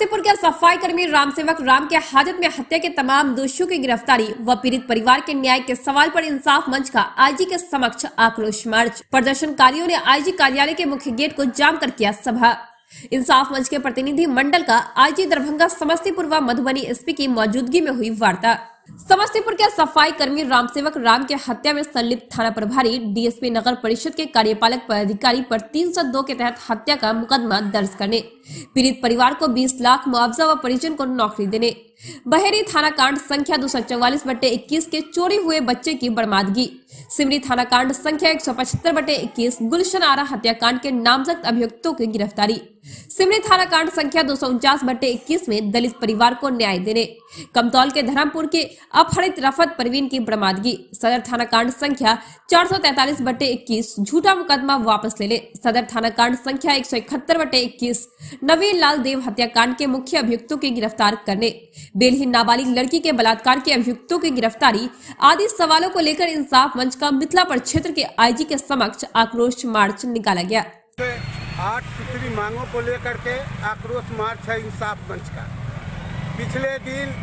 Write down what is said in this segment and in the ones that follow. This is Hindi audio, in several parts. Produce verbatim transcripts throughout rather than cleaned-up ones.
समस्तीपुर के सफाई कर्मी राम सेवक राम के हाजत में हत्या के तमाम दोषियों की गिरफ्तारी व पीड़ित परिवार के न्याय के सवाल पर इंसाफ मंच का आईजी के समक्ष आक्रोश मार्च। प्रदर्शनकारियों ने आईजी कार्यालय के मुख्य गेट को जाम कर किया सभा। इंसाफ मंच के प्रतिनिधि मंडल का आईजी दरभंगा, समस्तीपुर व मधुबनी एसपी की मौजूदगी में हुई वार्ता। समस्तीपुर के सफाई कर्मी राम सेवक राम के हत्या में संलिप्त थाना प्रभारी डीएसपी नगर परिषद के कार्यपालक पदाधिकारी पर तीन सौ दो के तहत हत्या का मुकदमा दर्ज करने, पीड़ित परिवार को बीस लाख मुआवजा व परिजन को नौकरी देने, बहेरी थाना कांड संख्या दो सौ चौवालीस बटे इक्कीस के चोरी हुए बच्चे की बरामदगी, सिमरी थाना कांड संख्या एक सौ पचहत्तर बटे इक्कीस गुलशन आरा हत्याकांड के नामजद अभियुक्तों की गिरफ्तारी, सिमरी थाना कांड संख्या दो सौ उनचास बटे इक्कीस में दलित परिवार को न्याय देने, कमतौल के धर्मपुर के अपहरित रफत परवीन की बरामदगी, सदर थाना कांड संख्या चार सौ तैतालीस बटे इक्कीस झूठा मुकदमा वापस ले ले, सदर थाना कांड संख्या एक सौ इकहत्तर बटे इक्कीस नवीन लाल देव हत्याकांड के मुख्य अभियुक्तों की गिरफ्तार करने, बेलही नाबालिग लड़की के बलात्कार के अभियुक्तों की गिरफ्तारी आदि सवालों को लेकर इंसाफ मंच का मिथिला प्रक्षेत्र के आईजी के समक्ष आक्रोश मार्च निकाला गया। आठ सूत्री मांगों को लेकर के आक्रोश मार्च है इंसाफ मंच का। पिछले दिन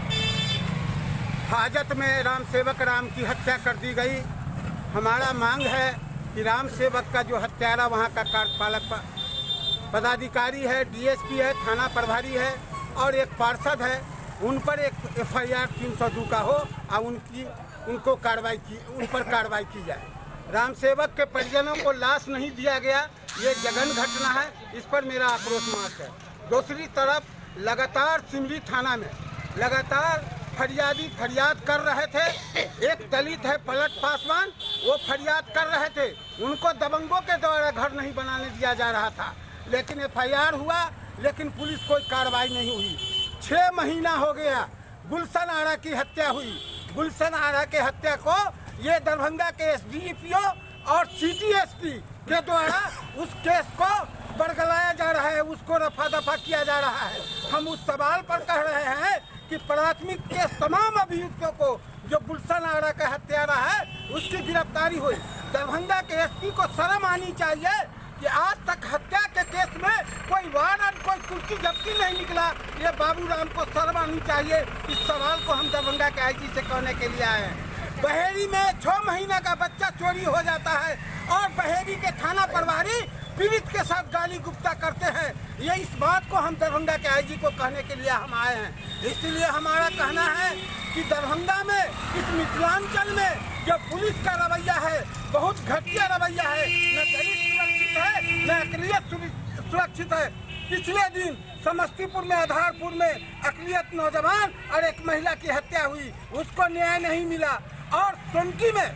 हाजत में राम सेवक राम की हत्या कर दी गई। हमारा मांग है कि राम सेवक का जो हत्यारा वहाँ का कार्यपालक पदाधिकारी है, डीएसपी है, थाना प्रभारी है और एक पार्षद है, उन पर एक एफ आई आर तीन सौ दो का हो और उनकी उनको कार्रवाई की उन पर कार्रवाई की जाए। राम सेवक के परिजनों को लाश नहीं दिया गया, ये जघन्य घटना है, इस पर मेरा आक्रोश मार्च है। दूसरी तरफ लगातार सिमरी थाना में लगातार फरियादी फरियाद कर रहे थे। एक दलित है पलट पासवान, वो फरियाद कर रहे थे, उनको दबंगों के द्वारा घर नहीं बनाने दिया जा रहा था, लेकिन एफ आई आर हुआ, लेकिन पुलिस कोई कार्रवाई नहीं हुई। छः महीना हो गया गुलशन आरा की हत्या हुई। गुलशन आरा के हत्या को ये दरभंगा के एस डी पी ओ और सिटी एस पी के द्वारा उस केस को बरगलाया जा रहा है, उसको रफा दफा किया जा रहा है। हम उस सवाल पर कह रहे हैं कि प्राथमिक केस तमाम अभियुक्तों को जो गुलशन आरा का हत्यारा है उसकी गिरफ्तारी हुई। दरभंगा के एस पी को शर्म आनी चाहिए कि आज तक हत्या के केस में कोई वारंट, कोई कुर्सी जब्ती नहीं निकला। ये बाबूराम को शर्म आनी चाहिए। इस सवाल को हम दरभंगा के आईजी से कहने के लिए आए हैं। बहेरी में छह महीना का बच्चा चोरी हो जाता है और बहेरी के थाना प्रभारी पीड़ित के साथ गाली गुप्ता करते हैं। ये इस बात को हम दरभंगा के आईजी को कहने के लिए हम आए हैं। इसलिए हमारा कहना है कि दरभंगा में, इस मिथिलांचल में जो पुलिस का रवैया है बहुत घटिया रवैया है। न दलित सुरक्षित है, न अकलियत सुरक्षित है। पिछले दिन समस्तीपुर में आधारपुर में अकलियत नौजवान और एक महिला की हत्या हुई, उसको न्याय नहीं मिला। और सोनकी में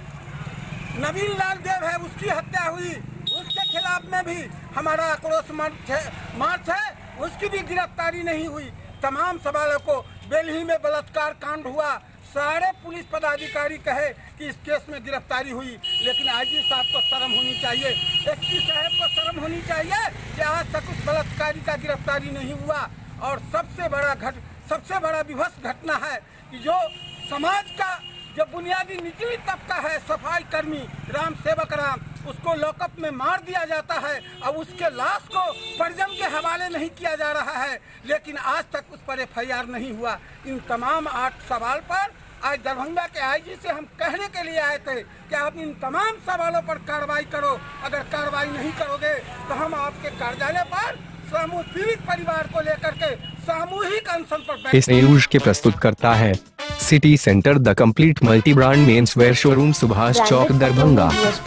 नवीन लाल देव है, उसकी हत्या हुई, उसके खिलाफ में भी हमारा आक्रोश मार्च है, मार्च है, उसकी भी गिरफ्तारी नहीं हुई। तमाम सवालों को बेलही में बलात्कार कांड हुआ, सारे पुलिस पदाधिकारी कहे कि इस केस में गिरफ्तारी हुई, लेकिन आईजी साहब को शर्म होनी चाहिए, एसपी साहब को शर्म होनी चाहिए कि आज तक उस बलात्कारी का गिरफ्तारी नहीं हुआ। और सबसे बड़ा घट सबसे बड़ा विभत्स घटना है कि जो समाज का जो बुनियादी निचली तबका है, सफाई कर्मी राम सेवक राम, उसको लॉकअप में मार दिया जाता है और उसके लाश को परिजन के हवाले नहीं किया जा रहा है, लेकिन आज तक उस पर एफ आई आर नहीं हुआ। इन तमाम आठ सवाल पर आज दरभंगा के आईजी से हम कहने के लिए आए थे कि आप इन तमाम सवालों पर कार्रवाई करो। अगर कार्रवाई नहीं करोगे तो हम आपके कार्यालय पर समूह पीड़ित परिवार को लेकर के सामूहिक अनशन पर इस न्यूज के प्रस्तुत करता है city centre the complete multi brand mens wear showroom, Subhash Chowk, Darbhanga.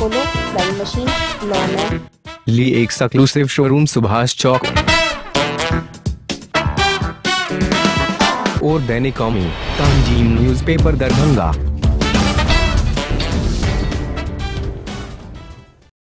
Lee exclusive showroom, Subhash Chowk. और दैनिक कौमी, तंजीम न्यूज़पेपर, दरभंगा।